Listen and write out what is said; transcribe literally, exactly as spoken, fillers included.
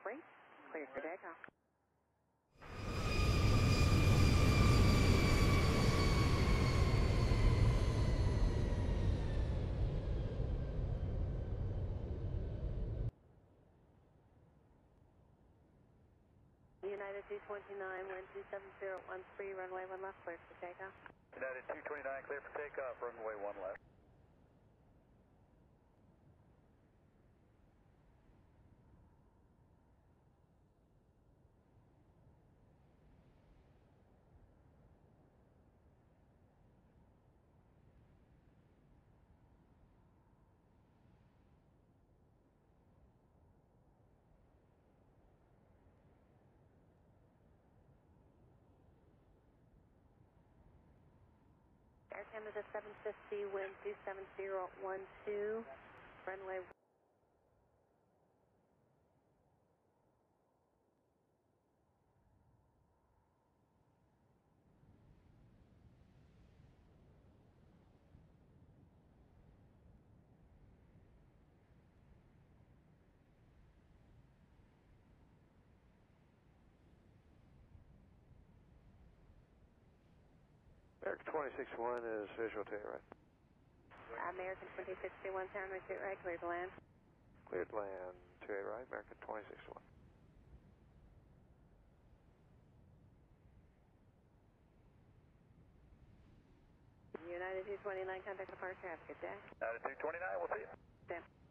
three, clear for takeoff. United two twenty-nine, wind two seven zero one three, runway one left, clear for takeoff. United two twenty-nine, clear for takeoff, runway one left. Air Canada seven fifty, wind two seven zero one two, runway. American twenty-six one is visual to your right. American twenty sixty-one, sound receipt right, clear to land. Cleared land to your right, American twenty-six one. United two twenty-nine, contact departure, have a good day. United two twenty-nine, we'll see you. Stand.